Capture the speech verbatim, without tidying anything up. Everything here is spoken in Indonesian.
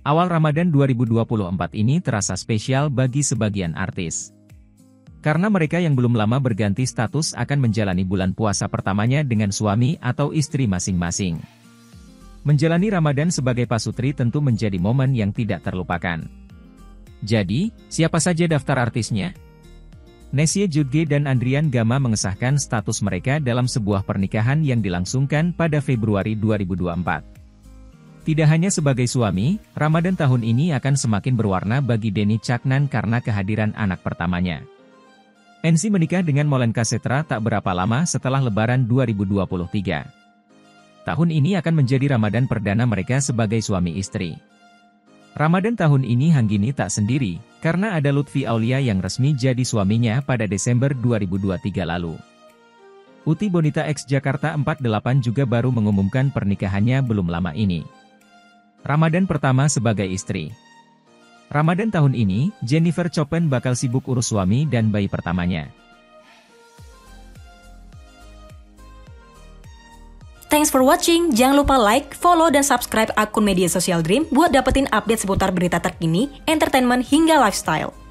Awal Ramadan dua ribu dua puluh empat ini terasa spesial bagi sebagian artis. Karena mereka yang belum lama berganti status akan menjalani bulan puasa pertamanya dengan suami atau istri masing-masing. Menjalani Ramadan sebagai pasutri tentu menjadi momen yang tidak terlupakan. Jadi, siapa saja daftar artisnya? Nesye Jutge dan Andrian Gama mengesahkan status mereka dalam sebuah pernikahan yang dilangsungkan pada Februari dua ribu dua puluh empat. Tidak hanya sebagai suami, Ramadan tahun ini akan semakin berwarna bagi Denny Caknan karena kehadiran anak pertamanya. N C menikah dengan Molenka Setra tak berapa lama setelah Lebaran dua ribu dua puluh tiga. Tahun ini akan menjadi Ramadan perdana mereka sebagai suami istri. Ramadan tahun ini Hanggini tak sendiri, karena ada Lutfi Aulia yang resmi jadi suaminya pada Desember dua ribu dua puluh tiga lalu. Uti Bonita X Jakarta empat puluh delapan juga baru mengumumkan pernikahannya belum lama ini. Ramadan pertama sebagai istri. Ramadan tahun ini, Jennifer Chopin bakal sibuk urus suami dan bayi pertamanya. Thanks for watching, jangan lupa like, follow, dan subscribe akun media sosial Dream buat dapetin update seputar berita terkini, entertainment, hingga lifestyle.